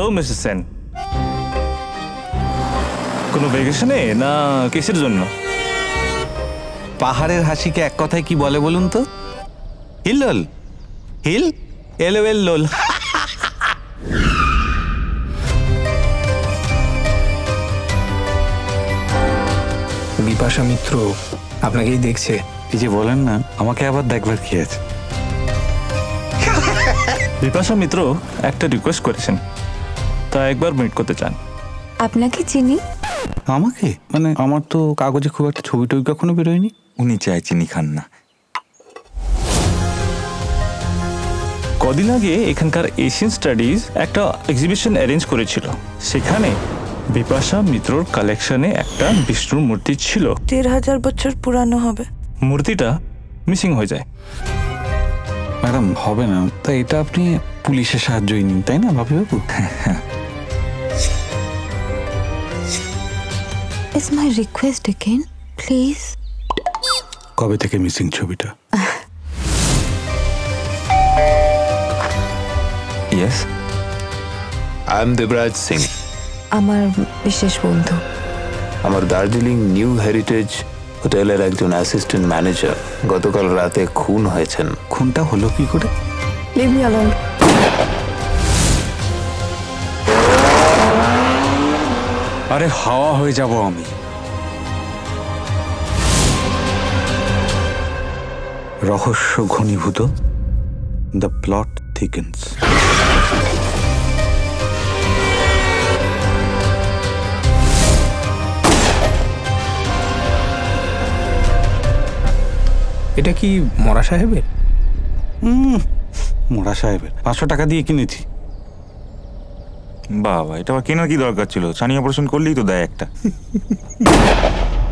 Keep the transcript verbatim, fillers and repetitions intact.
Hello Mrs Sen, কোনো ভ্যাকেশনে না কিসের জন্য? পাহাড়ের হাসিকে এক কথায় কি বলে বলুন তো? হিল্লোল। হিল এলো এল লোল। বিপাশা মিত্র আপনাকেই দেখছে। এই যে বলেন না, আমাকে আবার দেখবার কি আছে? বিপাশা মিত্র একটা রিকোয়েস্ট করেছেন, তা একবার মিট করতে চান। আপনাকে চিনি। আমাকে? মানে আমার তো কাগজে খুব একটা ছবি টবি কখনো বেরোয়নি। উনি চাই চিনি খান না। কদিন আগে এখানকার এশিয়ান স্টাডিজ একটা এক্সিবিশন অ্যারেঞ্জ করেছিল, সেখানে বিপাশা মিত্রর কালেকশনে একটা বিষ্ণুর মূর্তি ছিল। দেড় হাজার বছর পুরানো হবে। মূর্তিটা মিসিং হয়ে যায়। ম্যাডাম হবে না, তাই এটা আপনি পুলিশের সাহায্যই নিন, তাই না ভাবি বাবু? Is my request again, please? কবে থেকে মিসিং ছবিটা? Yes, I am Debraj Singh. আমার বিশেষ বন্ধু। আমার দার্জিলিং নিউ হেরিটেজ হোটেলের একজন অ্যাসিস্ট্যান্ট ম্যানেজার গতকাল রাতে খুন হয়েছেন। খুনটা হলো কি করে? Leave me alone. আরে হাওয়া হয়ে যাব আমি। রহস্য ঘনীভূত, দ্য প্লট থিকেন্স। এটা কি মরা সাহেবের? হুম, মোড়া সাহেবের। পাঁচশো টাকা দিয়ে কিনেছি। বাবা, এটা আবার কেনার কি দরকার ছিল? ছানি অপারেশন করলেই তো দেয় একটা।